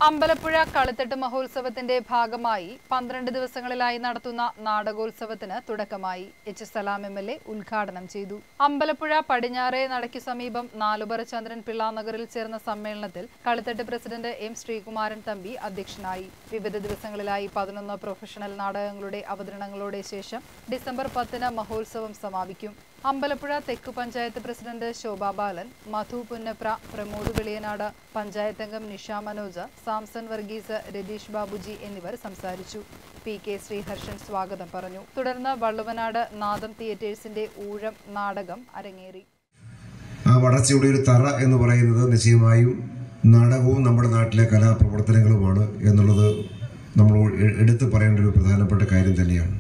അമ്പലപ്പുഴ കളിത്തട്ട് മഹോത്സവത്തിന്റെ ഭാഗമായി 12 ദിവസങ്ങളിലായി നടത്തുന്ന നാടകോത്സവത്തിന് തുടക്കമായി. എച്ച് സലാം എംഎൽഎ ഉദ്ഘാടനം ചെയ്തു. അമ്പലപ്പുഴ പടിഞ്ഞാറേ നടയ്ക്ക് സമീപം നാലുപറ ചന്ദ്രൻ പിള്ള നഗറിൽ ചേർന്ന സമ്മേളനത്തിൽ കളിത്തട്ട് പ്രസിഡന്റ് എം ശ്രീകുമാരൻ തമ്പി അധ്യക്ഷനായി. വിവിധ ദിവസങ്ങളിലായി 11 പ്രൊഫഷണൽ നാടകങ്ങളുടെ അവതരണങ്ങളോടെ ശേഷം ഡിസംബർ 10-ന് മഹോത്സവം സമാപിക്കും. അമ്പലപ്പുഴ തെക്കു പഞ്ചായത്ത് പ്രസിഡന്റ് ശോഭാ ബാലൻ, മധു പുന്നപ്ര, പ്രമോദ് വെളിയനാട്, പഞ്ചായത്ത് അംഗം നിഷ മനോജ്, സാംസൺ വർഗീസ്, രതീഷ് ബാബുജി എന്നിവർ സംസാരിച്ചു. PK ശ്രീഹർഷൻ സ്വാഗതം പറഞ്ഞു. തുടർന്ന് വള്ളുവനാട് നാദം തിയേറ്റേഴ്സിന്റെ ഊഴം നാടകം അരങ്ങേറി. ആ വളർച്ചയുടെ ഒരു തറ എന്ന് പറയുന്നത് നിശ്ചയമായും നാടകവും നമ്മുടെ നാട്ടിലെ കലാപ്രവർത്തനങ്ങളുമാണ് എന്നുള്ളത് നമ്മൾ എടുത്തു പറയേണ്ട ഒരു പ്രധാനപ്പെട്ട കാര്യം തന്നെയാണ്.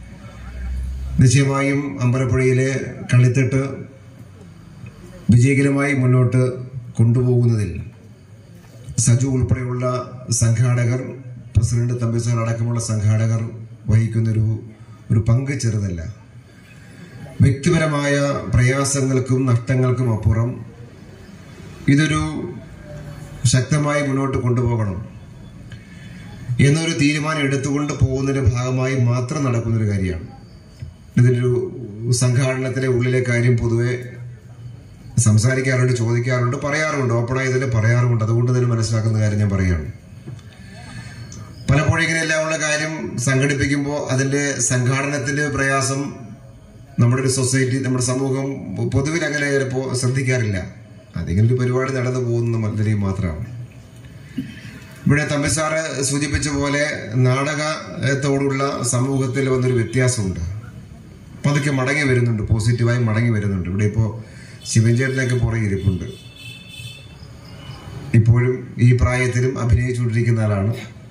നിശ്ചയമായും അമ്പലപ്പുഴയിലെ കളിത്തട്ട് വിജയകരമായി മുന്നോട്ട് കൊണ്ടുപോകുന്നതിൽ സജു ഉൾപ്പെടെയുള്ള സംഘാടകർ, പ്രസിഡന്റ് തമ്പിസാർ അടക്കമുള്ള സംഘാടകർ വഹിക്കുന്നൊരു പങ്ക് ചെറുതല്ല. വ്യക്തിപരമായ പ്രയാസങ്ങൾക്കും നഷ്ടങ്ങൾക്കും അപ്പുറം ഇതൊരു ശക്തമായി മുന്നോട്ട് കൊണ്ടുപോകണം എന്നൊരു തീരുമാനം എടുത്തുകൊണ്ട് പോകുന്നതിന്റെ ഭാഗമായി മാത്രം നടക്കുന്നൊരു കാര്യമാണ്. ഇതിലൊരു സംഘാടനത്തിലെ ഉള്ളിലെ കാര്യം പൊതുവെ സംസാരിക്കാറുണ്ട്, ചോദിക്കാറുണ്ട്, പറയാറുണ്ട്, ഓപ്പണായി ഇതിൽ പറയാറുമുണ്ട്. അതുകൊണ്ട് തന്നെ മനസ്സിലാക്കുന്ന കാര്യം ഞാൻ പറയുകയാണ്. പലപ്പോഴും ഇങ്ങനെ എല്ലാമുള്ള കാര്യം സംഘടിപ്പിക്കുമ്പോൾ അതിന്റെ സംഘാടനത്തിന്റെ പ്രയാസം നമ്മുടെ ഒരു സൊസൈറ്റി, നമ്മുടെ സമൂഹം പൊതുവിൽ അങ്ങനെ ചിലപ്പോൾ ശ്രദ്ധിക്കാറില്ല. അതിങ്ങനെ ഒരു പരിപാടി നടന്നു പോകുന്ന മറ്റൊരു മാത്രമാണ്. ഇവിടെ തമ്പിസാറ് സൂചിപ്പിച്ച പോലെ നാടകത്തോടുള്ള സമൂഹത്തിൽ വന്നൊരു വ്യത്യാസമുണ്ട്. പതുക്കെ മടങ്ങി വരുന്നുണ്ട്, പോസിറ്റീവായി മടങ്ങി വരുന്നുണ്ട്. ഇവിടെ ഇപ്പോൾ ശിവൻചേട്ടനൊക്കെ പുറകെ ഇരിപ്പുണ്ട്. ഇപ്പോഴും ഈ പ്രായത്തിലും അഭിനയിച്ചുകൊണ്ടിരിക്കുന്ന ആളാണ്.